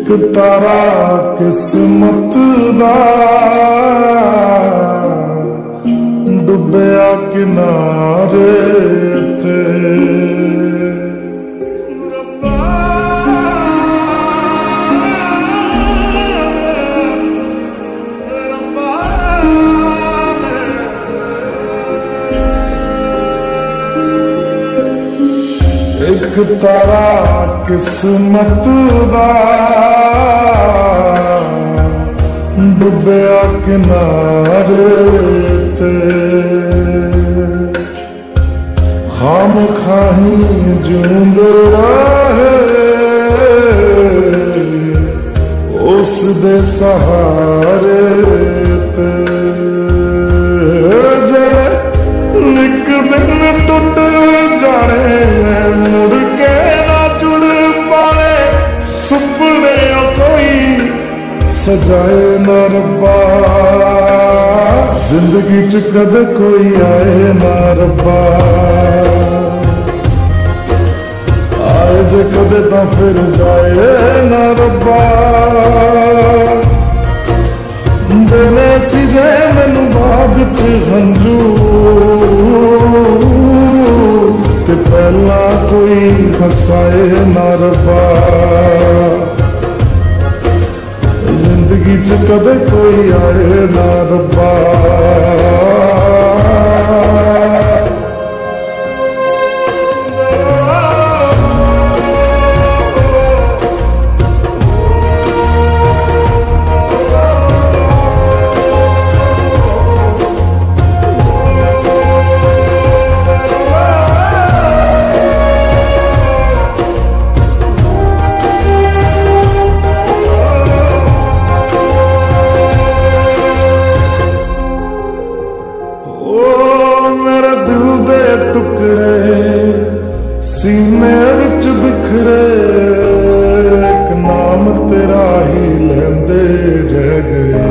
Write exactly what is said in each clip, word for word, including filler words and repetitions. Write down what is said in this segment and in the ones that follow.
एक तारा किस्मत दा डुबया किनारे ते एक तारा किस्मत दा डुबया किनारे ते खाम खाही जूंदे रहे उस दे सहारे ते जरे निक दिन टुट जाने मुड़ के ना जुड़ पाए सुपने कोई सजाए ना रब्बा जिंदगी च कदे कोई आए ना रब्बा आए जे कदे तां फिर जाए ना रब्बा देने सी जे मैनू बाद च हंजू ते पहला कोई हसाए ना रब्बा जिंदगी च कदे कोई आए ना रब्बा सीने विच बिखरे एक नाम तेरा ही लेंदे रह गए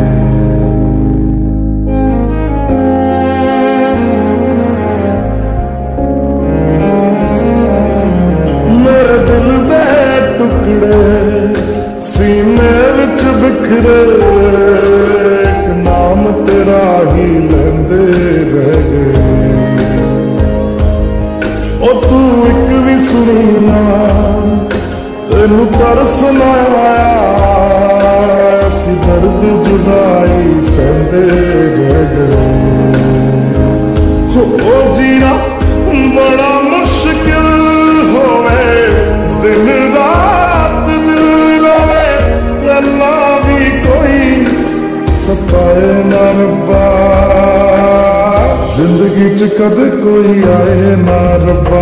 मेरे दिल दे टुकड़े सीने विच बिखरे एक नाम तेरा ही लेंदे रह गए ओ तू एक भी सुनी ना तेनू तरस ना आया सी दर्द जुदाई सहंदे रह गए हो जीना बड़ा मुश्किल होवे दिन रात दिल रोवे अल्लाह भी कोई सताए ना रब्बा जिंदगी च कदे कोई आए ना रब्बा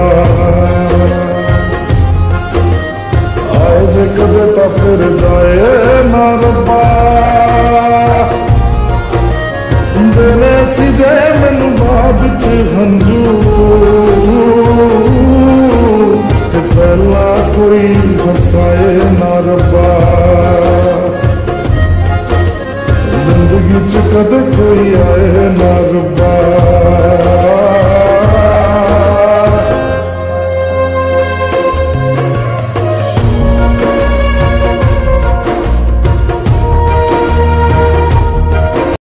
आए जे कदे तां फिर जाए ना रब्बा देने सी जे मैनू बाद च हंजू ते पहला कोई हसाए ना रब्बा जिंदगी च कदे कोई आए ना रब्बा